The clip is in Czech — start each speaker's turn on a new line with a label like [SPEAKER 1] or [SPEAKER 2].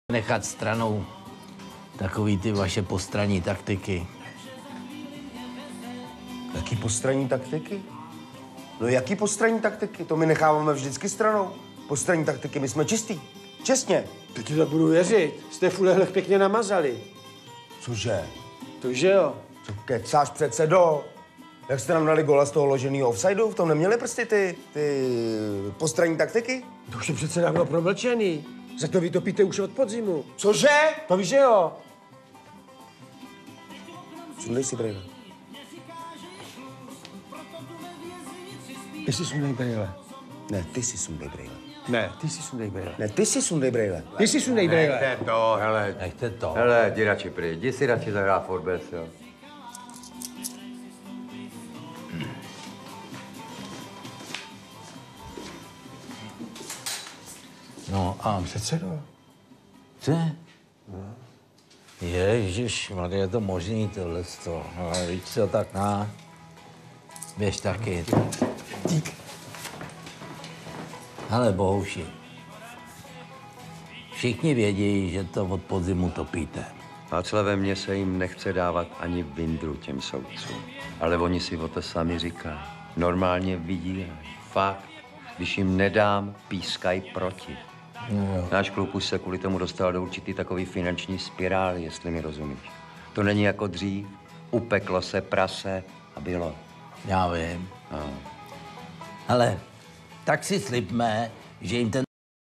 [SPEAKER 1] Nechat stranou takový ty vaše postranní taktiky.
[SPEAKER 2] Jaký postranní taktiky? No jaký postranní taktiky? To my necháváme vždycky stranou. Postranní taktiky, my jsme čistý. Čestně.
[SPEAKER 3] To ti to budu věřit. Jste v ulehlech pěkně namazali.
[SPEAKER 2] Cože?
[SPEAKER 3] To že jo?
[SPEAKER 2] Co kecáš předsedo? Jak jste nám dali gola z toho loženého offsideu? V tom neměli prostě ty postranní taktiky?
[SPEAKER 3] To už je přece dávno promlčený. Za to vy to píte už od podzimu.
[SPEAKER 2] Cože?
[SPEAKER 3] To víš, že jo?
[SPEAKER 2] Sundej si brejle.
[SPEAKER 3] Ty si sundej brejle.
[SPEAKER 2] Ne, ty si sundej brejle.
[SPEAKER 3] Ne, ty si sundej brejle.
[SPEAKER 2] Ne, ty si sundej brejle.
[SPEAKER 3] Ty si sundej brejle.
[SPEAKER 4] Nechte to, hele.
[SPEAKER 1] Nechte to.
[SPEAKER 4] Hele, jdi radši pryč. Jdi si radši zahrát fotbal, jo.
[SPEAKER 1] No a
[SPEAKER 3] Předsedo.
[SPEAKER 1] co? Ježiš, je to možný tohle to. No, víš co, tak na. Běž taky. Hele, bohuši. Všichni vědí, že to od podzimu topíte.
[SPEAKER 4] Václave, mně se jim nechce dávat ani vindru těm soudcům. Ale oni si o to sami říkají. Normálně vydírají. Fakt. Když jim nedám, pískají proti.
[SPEAKER 1] No,
[SPEAKER 4] Náš klub už se kvůli tomu dostal do určitý takový finanční spirály, jestli mi rozumíš. To není jako dřív. Upeklo se prase a bylo.
[SPEAKER 1] já vím.
[SPEAKER 4] No.
[SPEAKER 1] Ale tak si slibme, že jim ten